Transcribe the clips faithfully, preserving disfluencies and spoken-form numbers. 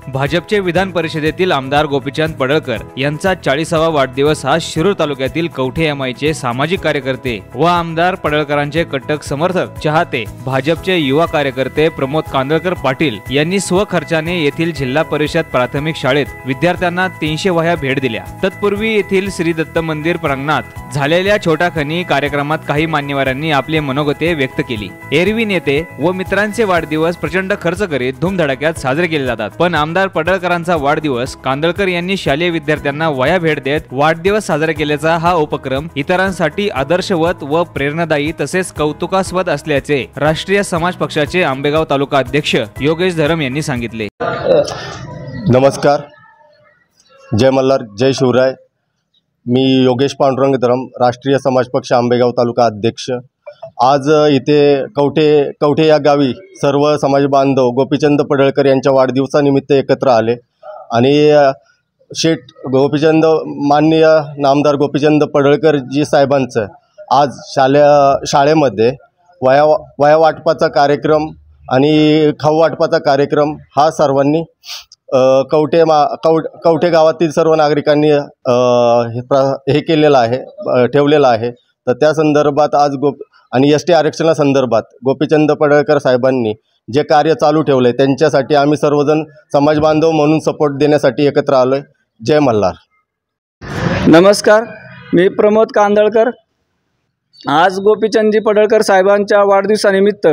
भाजपचे विधान परिषदेतील आमदार गोपीचंद पडळकर यांचा चाळीसावा वाढदिवस हा शिरूर तालुक्यातील कवठे एमआयचे सामाजिक कार्यकर्ते व आमदार पडळकरांचे कट्टक समर्थक चाहते भाजपचे युवा कार्यकर्ते प्रमोद कांदळकर पाटील यांनी स्वखर्चाने येथील जिल्हा परिषद प्राथमिक शाळेत विद्यार्थ्यांना तीनशे वह्या भेट दिल्या। तत्पूर्वी येथील श्री दत्त मंदिर प्रांगणात झालेल्या छोटाखनी कार्यक्रमात काही मान्यवरांनी आपले मनोगते व्यक्त केली। एरवी नेते व मित्रांचे वाढदिवस प्रचंड खर्च करीत धूमधडाक्यात साजरे केले जातात, पण आमदार पडळकरांचा वाढदिवस कांदळकर यांनी शालेय विद्यार्थ्यांना वह्या भेट देत वाढदिवस साजरा केल्याचा हा उपक्रम इतरांसाठी आदर्शवत व प्रेरणादायी तसेच कौतुकास्पद असल्याचे राष्ट्रीय समाज पक्षाचे आंबेगाव तालुका अध्यक्ष योगेश धरम यांनी सांगितले। नमस्कार, जय मल्हार, जय शिवराय। मी योगेश पांडुरंग धरम, राष्ट्रीय समाज पक्ष आंबेगाव तालुका अध्यक्ष। आज इथे कवठे कवठे या गावी सर्व समाज बांधव गोपीचंद पडळकर यांच्या वाढदिवसानिमित्त एकत्र आले आणि शेठ गोपीचंद माननीय नामदार गोपीचंद पडळकर जी साहेबांचं आज शाले शाळेमध्ये वया वया वाटपाचा कार्यक्रम आणि खाऊ वाटपाचा कार्यक्रम हा सर्वांनी कवठे मा कव कवठे गावातील सर्व नागरिकांनी हे प्र हे केलेलं आहे ठेवलेलं आहे। तर त्या संदर्भात आज गोप आणि एस टी आरक्षणासंदर्भात गोपीचंद पडळकर साहेबांनी जे कार्य चालू ठेवले त्यांच्यासाठी आम्ही सर्वजण समाज बांधव म्हणून सपोर्ट देण्यासाठी एकत्र आलो आहे। जय मल्हार। नमस्कार, मी प्रमोद कांदळकर। आज गोपीचंदजी पडळकर साहेबांच्या वाढदिवसानिमित्त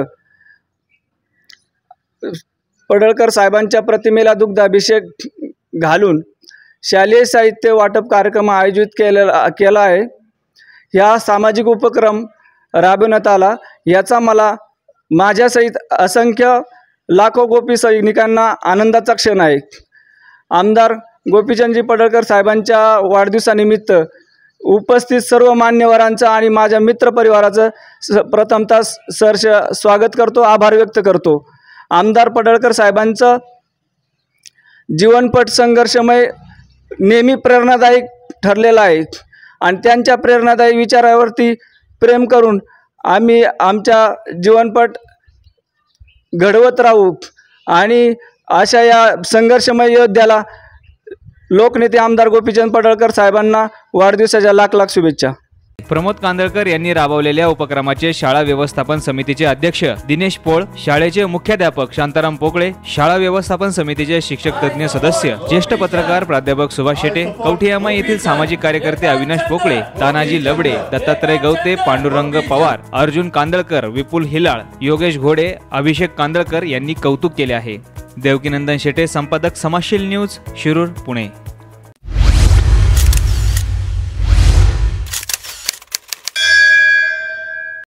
पडळकर साहेबांच्या प्रतिमेला दुग्धाभिषेक घालून शालेय साहित्य वाटप कार्यक्रम आयोजित केलेला केला आहे। या सामाजिक उपक्रम राबवण्यात आला, याचा मला माझ्यासहित असंख्य लाखो गोपी सैनिकांना आनंदाचा क्षण आहे। आमदार गोपीचंदजी पडळकर साहेबांच्या वाढदिवसानिमित्त उपस्थित सर्व मान्यवरांचं आणि माझ्या मित्रपरिवाराचं स प्रथमतः सहर्ष स्वागत करतो, आभार व्यक्त करतो। आमदार पडळकर साहेबांचं जीवनपट संघर्षमय नेहमी प्रेरणादायी ठरलेला आहे आणि त्यांच्या प्रेरणादायी विचारावरती प्रेम करून आम्ही आमच्या जीवनपट घडवत राहू आणि अशा या संघर्षमय योद्ध्याला लोकनेते आमदार गोपीचंद पडळकर साहेबांना वाढदिवसाच्या लाख लाख शुभेच्छा। प्रमोद कांदळकर यांनी राबवलेल्या उपक्रमाचे शाळा व्यवस्थापन समितीचे अध्यक्ष दिनेश पोळ, शाळेचे मुख्याध्यापक शांताराम पोकळे, शाळा व्यवस्थापन समितीचे शिक्षक तज्ञ सदस्य, ज्येष्ठ पत्रकार प्राध्यापक सुभाष शेटे, कवठे एमआय येथील सामाजिक कार्यकर्ते अविनाश पोकळे, तानाजी लबडे, दत्तात्रय गवते, पांडुरंग पवार, अर्जुन कांदळकर, विपुल हिलाळ, योगेश घोडे, अभिषेक कांदळकर यांनी कौतुक केले आहे। देवकीनंदन शेटे, संपादक, समाजशील न्यूज, शिरूर, पुणे।